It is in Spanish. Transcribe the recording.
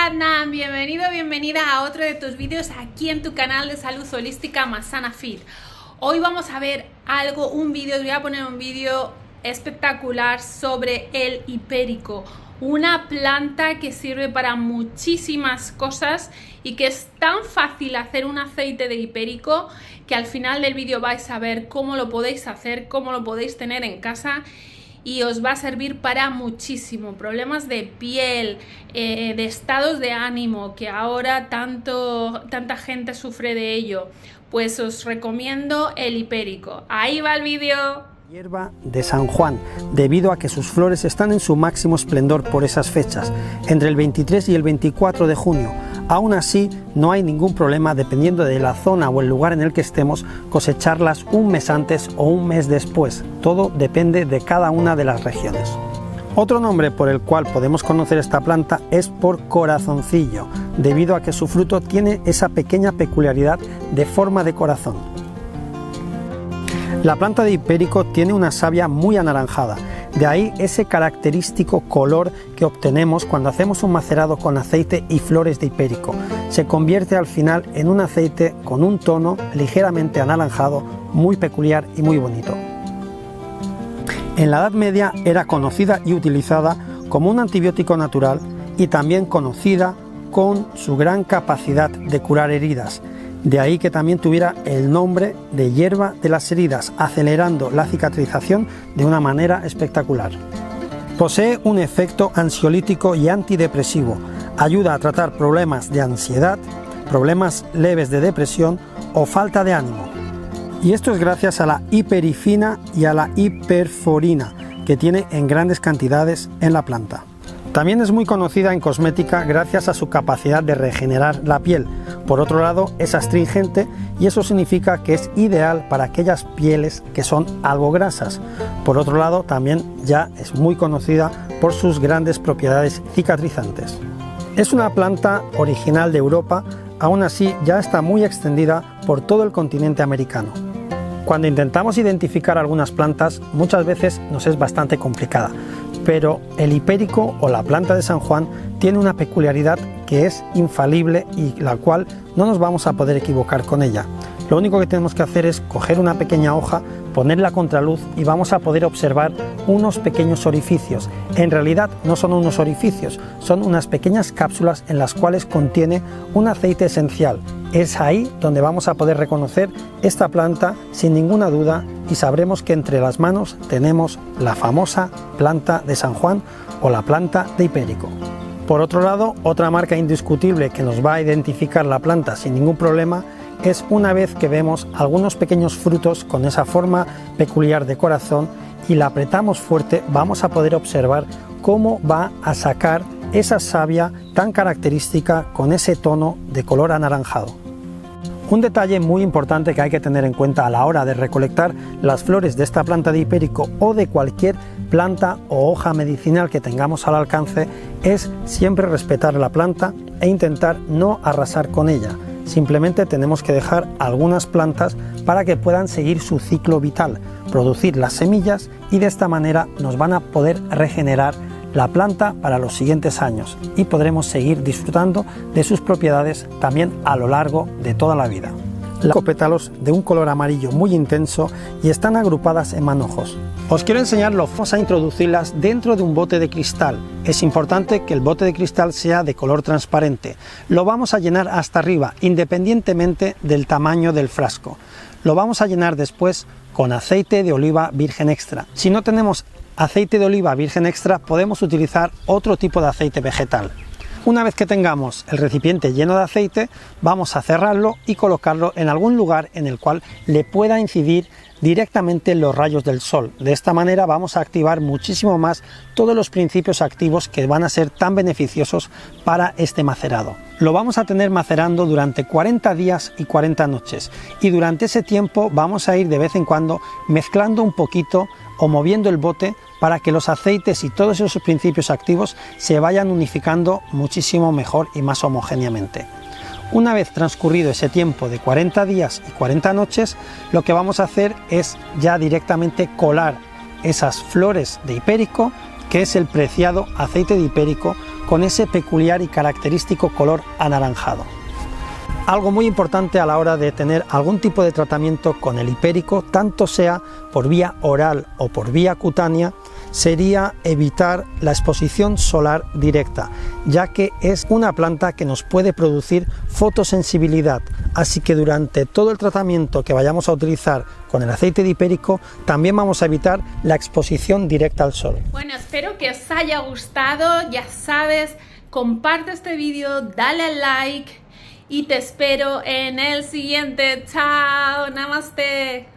Sadnam, bienvenido, bienvenida a otro de tus vídeos aquí en tu canal de salud holística Masana Fit. Hoy vamos a ver un vídeo, voy a poner un vídeo espectacular sobre el hipérico, una planta que sirve para muchísimas cosas y que es tan fácil hacer un aceite de hipérico que al final del vídeo vais a ver cómo lo podéis hacer, cómo lo podéis tener en casa. Y os va a servir para muchísimo, problemas de piel, de estados de ánimo, que ahora tanta gente sufre de ello. Pues os recomiendo el hipérico. Ahí va el vídeo. Hierba de San Juan, debido a que sus flores están en su máximo esplendor por esas fechas, entre el 23 y el 24 de junio. Aún así, no hay ningún problema, dependiendo de la zona o el lugar en el que estemos, cosecharlas un mes antes o un mes después. Todo depende de cada una de las regiones. Otro nombre por el cual podemos conocer esta planta es por corazoncillo, debido a que su fruto tiene esa pequeña peculiaridad de forma de corazón. La planta de hipérico tiene una savia muy anaranjada, de ahí ese característico color que obtenemos cuando hacemos un macerado con aceite y flores de hipérico. Se convierte al final en un aceite con un tono ligeramente anaranjado, muy peculiar y muy bonito. En la Edad Media era conocida y utilizada como un antibiótico natural y también conocida con su gran capacidad de curar heridas. De ahí que también tuviera el nombre de hierba de las heridas, acelerando la cicatrización de una manera espectacular. Posee un efecto ansiolítico y antidepresivo. Ayuda a tratar problemas de ansiedad, problemas leves de depresión o falta de ánimo. Y esto es gracias a la hiperifina y a la hiperforina que tiene en grandes cantidades en la planta. También es muy conocida en cosmética gracias a su capacidad de regenerar la piel. Por otro lado, es astringente y eso significa que es ideal para aquellas pieles que son algo grasas. Por otro lado, también ya es muy conocida por sus grandes propiedades cicatrizantes. Es una planta original de Europa, aún así ya está muy extendida por todo el continente americano. Cuando intentamos identificar algunas plantas, muchas veces nos es bastante complicada. Pero el hipérico o la planta de San Juan tiene una peculiaridad que es infalible y la cual no nos vamos a poder equivocar con ella. Lo único que tenemos que hacer es coger una pequeña hoja, ponerla a contraluz y vamos a poder observar unos pequeños orificios. En realidad no son unos orificios, son unas pequeñas cápsulas en las cuales contiene un aceite esencial. Es ahí donde vamos a poder reconocer esta planta sin ninguna duda y sabremos que entre las manos tenemos la famosa planta de San Juan o la planta de hipérico. Por otro lado, otra marca indiscutible que nos va a identificar la planta sin ningún problema es una vez que vemos algunos pequeños frutos con esa forma peculiar de corazón y la apretamos fuerte, vamos a poder observar cómo va a sacar esa savia tan característica con ese tono de color anaranjado. Un detalle muy importante que hay que tener en cuenta a la hora de recolectar las flores de esta planta de hipérico o de cualquier planta o hoja medicinal que tengamos al alcance es siempre respetar la planta e intentar no arrasar con ella. Simplemente tenemos que dejar algunas plantas para que puedan seguir su ciclo vital, producir las semillas y de esta manera nos van a poder regenerar la planta para los siguientes años y podremos seguir disfrutando de sus propiedades también a lo largo de toda la vida. Las pétalos de un color amarillo muy intenso y están agrupadas en manojos. Os quiero enseñarlo, vamos a introducirlas dentro de un bote de cristal. Es importante que el bote de cristal sea de color transparente. Lo vamos a llenar hasta arriba, independientemente del tamaño del frasco. Lo vamos a llenar después con aceite de oliva virgen extra. Si no tenemos aceite de oliva virgen extra, podemos utilizar otro tipo de aceite vegetal. Una vez que tengamos el recipiente lleno de aceite, vamos a cerrarlo y colocarlo en algún lugar en el cual le pueda incidir directamente los rayos del sol. De esta manera vamos a activar muchísimo más todos los principios activos que van a ser tan beneficiosos para este macerado. Lo vamos a tener macerando durante 40 días y 40 noches y durante ese tiempo vamos a ir de vez en cuando mezclando un poquito o moviendo el bote para que los aceites y todos esos principios activos se vayan unificando muchísimo mejor y más homogéneamente. Una vez transcurrido ese tiempo de 40 días y 40 noches, lo que vamos a hacer es ya directamente colar esas flores de hipérico, que es el preciado aceite de hipérico, con ese peculiar y característico color anaranjado. Algo muy importante a la hora de tener algún tipo de tratamiento con el hipérico, tanto sea por vía oral o por vía cutánea, sería evitar la exposición solar directa, ya que es una planta que nos puede producir fotosensibilidad, así que durante todo el tratamiento que vayamos a utilizar con el aceite de hipérico también vamos a evitar la exposición directa al sol. Bueno, espero que os haya gustado, ya sabes, comparte este vídeo, dale al like y te espero en el siguiente. Chao, namaste.